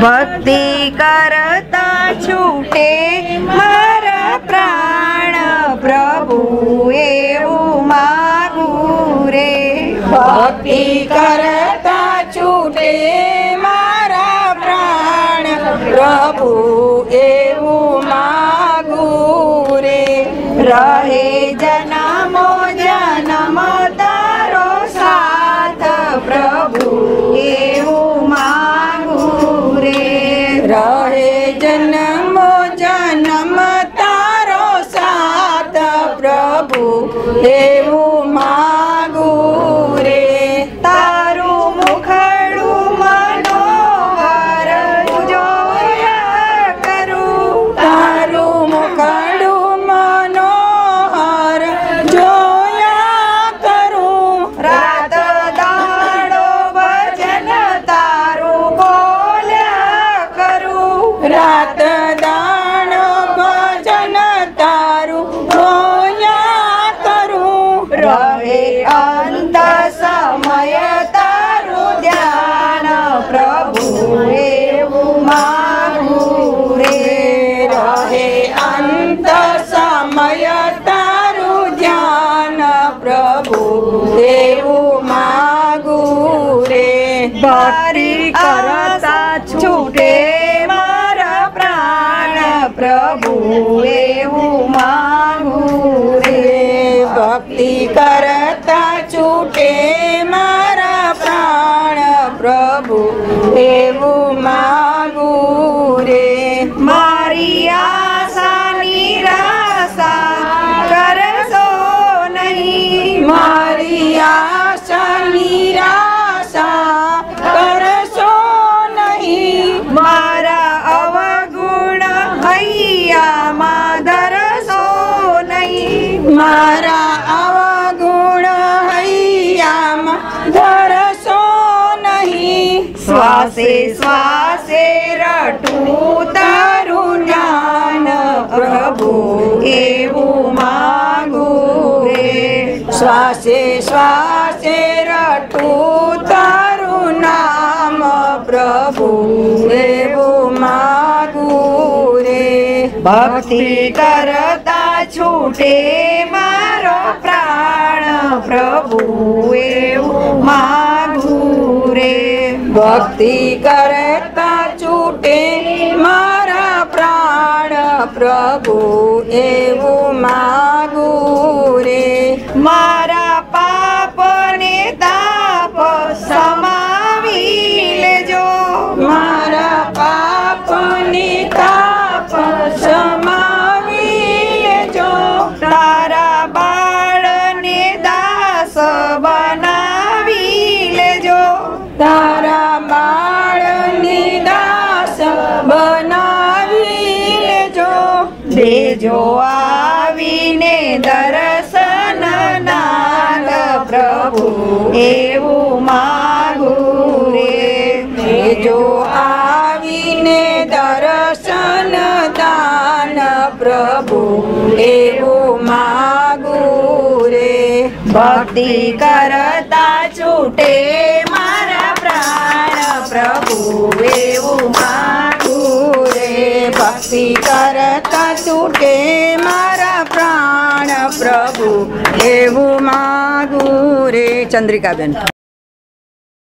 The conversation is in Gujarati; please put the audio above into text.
ભક્તિ કરતા છૂટે મારા પ્રાણ પ્રભુ એવું માગું રે. ભક્તિ કરતા છૂટે મારા પ્રાણ પ્રભુ એવું માગું રે. રહે જન્મો જન્મ તારો સાથ પ્રભુ એવું માગું રે. રહે જન્મો જન્મ તારો સાથ પ્રભુ એવું માગું રે. તારું મુખડું મનોહર જોયા કરું. તારું મુખડું મનોહર જોયા કરું. રાત દાડો ભજન તારું બોલ્યા કરું. રાત દાડો ભજન તારું બોલ્યા કરું. રહે અંત સમય તારું ધ્યાન પ્રભુ એવું માગું રે. રહે અંત સમય તારું ધ્યાન પ્રભુ એવું માગું રે. ભક્તિ કરતા છૂટે મારા પ્રાણ પ્રભુ એવું માગું રે. ભક્તિ કરતા છૂટે મારા પ્રાણ પ્રભુ એવું માગું રે. મારી આશા નિરાશા કરશો નહીં. મારી આશા નિરાશા કરશો નહીં. મારા અવગુણ હૈયામાં ધરશો નહીં. મારા અવગુણ હૈયામાં ધરશો નહીં. શ્વાસે શ્વાસે રટું તારું જ્ઞાન પ્રભુ એવું માગું રે. શ્વાસે શ્વાસે રટું તારું નામ પ્રભુ એવું માગું રે. ભક્તિ કરતા છૂટે મારો પ્રાણ પ્રભુ એવું માગું રે. ભક્તિ કરતા છૂટે મારા પ્રાણ પ્રભુ એવું માગું રે. મારા પાપ ને તાપ સમાવી લેજો. મારા પાપને તાપ સમાવી લેજો. તારા બાળને દાસ બનાવી લેજો. તારા બાળને દાસ બનાવી લેજો. દેજો આવીને દર્શન દાન પ્રભુ એવું માગું રે. દેજો આવીને દર્શન દાન પ્રભુ એવું માગું રે. ભક્તિ કરતા છૂટે મારા પ્રાણ પ્રભુ એવું માગું રે. ભક્તિ કરતા છૂટે મારા પ્રાણ પ્રભુ એવું માગું રે. ચંદ્રિકાબેન.